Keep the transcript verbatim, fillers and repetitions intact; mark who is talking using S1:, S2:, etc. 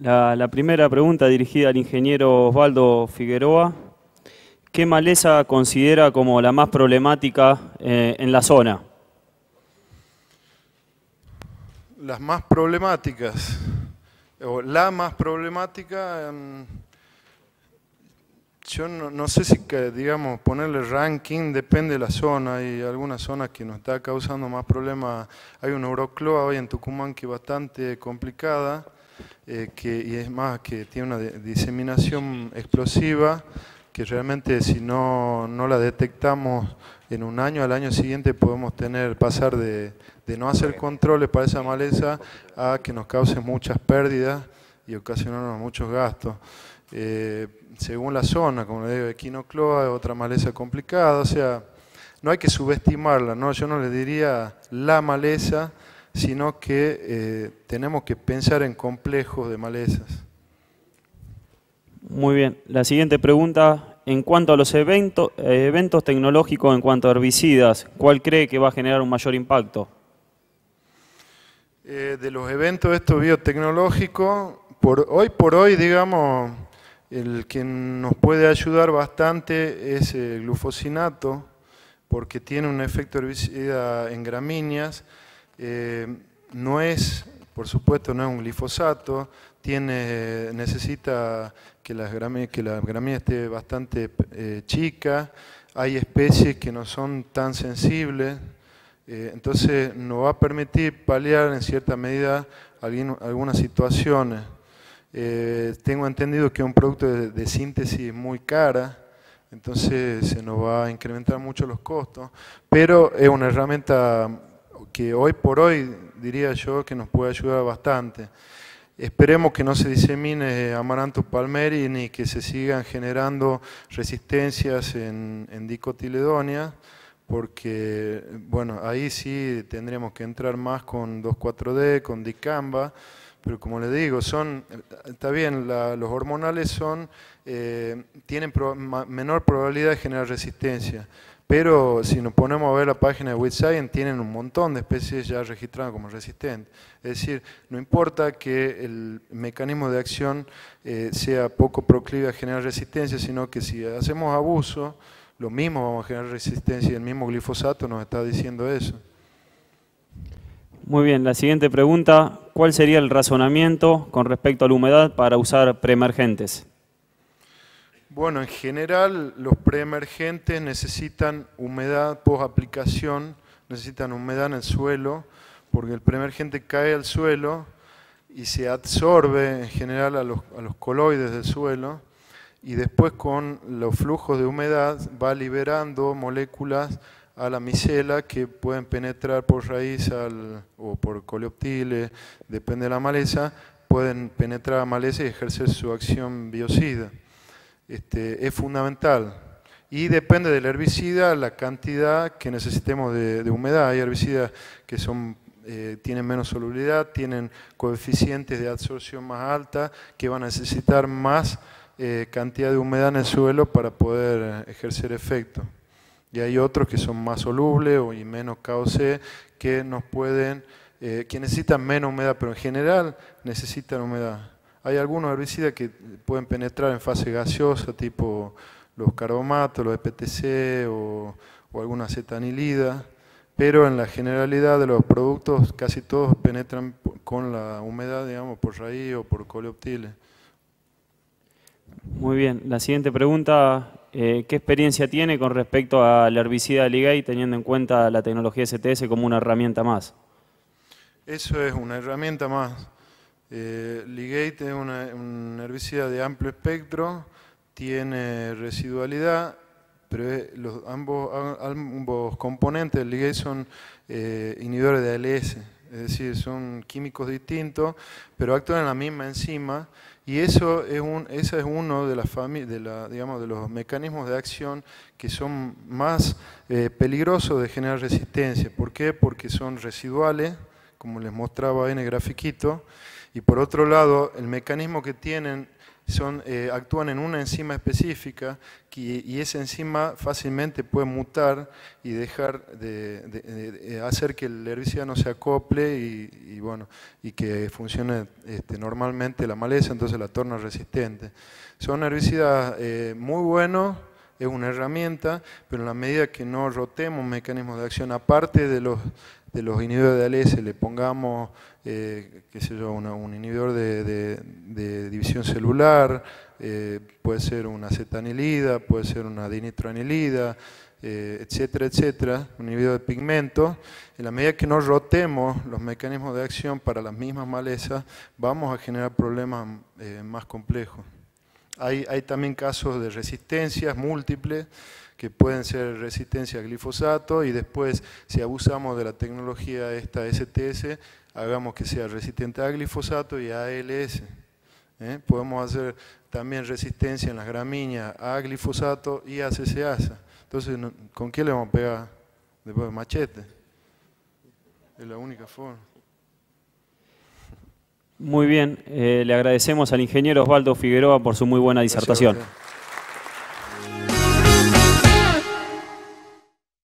S1: La, la primera pregunta dirigida al ingeniero Osvaldo Figueroa. ¿Qué maleza considera como la más problemática eh, en la zona?
S2: Las más problemáticas, o la más problemática, um, yo no, no sé si, que, digamos, ponerle ranking, depende de la zona. Hay algunas zonas que nos está causando más problemas. Hay una eurocloa hoy en Tucumán que es bastante complicada, eh, que, y es más, que tiene una de, diseminación explosiva, que realmente si no, no la detectamos en un año, al año siguiente podemos tener, pasar de, de no hacer controles para esa maleza a que nos cause muchas pérdidas y ocasionarnos muchos gastos. Eh, según la zona, como le digo, equinocloa es otra maleza complicada, o sea, no hay que subestimarla, ¿no? Yo no le diría la maleza, sino que eh, tenemos que pensar en complejos de malezas.
S1: Muy bien. La siguiente pregunta, en cuanto a los eventos, eh, eventos tecnológicos en cuanto a herbicidas, ¿cuál cree que va a generar un mayor impacto?
S2: Eh, de los eventos estos biotecnológicos, por, hoy por hoy, digamos, el que nos puede ayudar bastante es el glufosinato, porque tiene un efecto herbicida en gramíneas. Eh, no es, por supuesto, no es un glifosato, tiene, necesita que la gramínea, que la gramínea esté bastante eh, chica. Hay especies que no son tan sensibles, eh, entonces nos va a permitir paliar en cierta medida alguien, algunas situaciones. Eh, tengo entendido que es un producto de, de síntesis muy cara, entonces se nos va a incrementar mucho los costos, pero es una herramienta que hoy por hoy diría yo que nos puede ayudar bastante. Esperemos que no se disemine Amaranthus palmeri ni que se sigan generando resistencias en, en dicotiledonia, porque bueno, ahí sí tendríamos que entrar más con dos cuatro D, con dicamba, pero como le digo, son, está bien, la, los hormonales son, eh, tienen pro, ma, menor probabilidad de generar resistencia, pero si nos ponemos a ver la página de WeedScience, tienen un montón de especies ya registradas como resistentes. Es decir, no importa que el mecanismo de acción eh, sea poco proclive a generar resistencia, sino que si hacemos abuso, lo mismo vamos a generar resistencia, y el mismo glifosato nos está diciendo eso.
S1: Muy bien, la siguiente pregunta, ¿cuál sería el razonamiento con respecto a la humedad para usar preemergentes?
S2: Bueno, en general los preemergentes necesitan humedad post aplicación, necesitan humedad en el suelo, porque el preemergente cae al suelo y se absorbe en general a los, a los coloides del suelo, y después con los flujos de humedad va liberando moléculas a la micela que pueden penetrar por raíz al, o por coleoptiles, depende de la maleza, pueden penetrar a maleza y ejercer su acción biocida. Este, es fundamental. Y depende del herbicida la cantidad que necesitemos de, de humedad. Hay herbicidas que son, eh, tienen menos solubilidad, tienen coeficientes de absorción más alta, que van a necesitar más eh, cantidad de humedad en el suelo para poder ejercer efecto. Y hay otros que son más solubles o y menos K O C que nos pueden, eh, que necesitan menos humedad, pero en general necesitan humedad. Hay algunos herbicidas que pueden penetrar en fase gaseosa, tipo los carbomatos, los E P T C o, o alguna acetanilida, pero en la generalidad de los productos casi todos penetran con la humedad, digamos, por raíz o por coleoptiles.
S1: Muy bien, la siguiente pregunta, eh, ¿qué experiencia tiene con respecto al herbicida Ligate teniendo en cuenta la tecnología S T S como una herramienta más?
S2: Eso es una herramienta más. Eh, Ligate es una, un herbicida de amplio espectro, tiene residualidad, pero es, los, ambos, ambos componentes del Ligate son eh, inhibidores de A L S, es decir, son químicos distintos, pero actúan en la misma enzima, y eso es un, ese es uno de, las de, la, digamos, de los mecanismos de acción que son más eh, peligrosos de generar resistencia. ¿Por qué? Porque son residuales, como les mostraba ahí en el grafiquito, y por otro lado, el mecanismo que tienen son, eh, actúan en una enzima específica que, y esa enzima fácilmente puede mutar y dejar de, de, de, de hacer que el herbicida no se acople y, y, bueno, y que funcione este, normalmente la maleza, entonces la torna resistente. Son herbicidas eh, muy buenos, es una herramienta, pero en la medida que no rotemos mecanismos de acción, aparte de los, de los inhibidores de A L S, le pongamos eh, qué sé yo, una, un inhibidor de, de, de división celular, eh, puede ser una acetanilida, puede ser una dinitroanilida, eh, etcétera, etcétera, un inhibidor de pigmento. En la medida que no rotemos los mecanismos de acción para las mismas malezas, vamos a generar problemas eh, más complejos. Hay, hay también casos de resistencias múltiples, que pueden ser resistencia a glifosato, y después, si abusamos de la tecnología esta S T S, hagamos que sea resistente a glifosato y a A L S. ¿Eh? Podemos hacer también resistencia en las gramíneas a glifosato y a C C A S A. Entonces, ¿con qué le vamos a pegar? Después machete. Es la única forma.
S1: Muy bien, eh, le agradecemos al ingeniero Osvaldo Figueroa por su muy buena disertación.
S2: Gracias.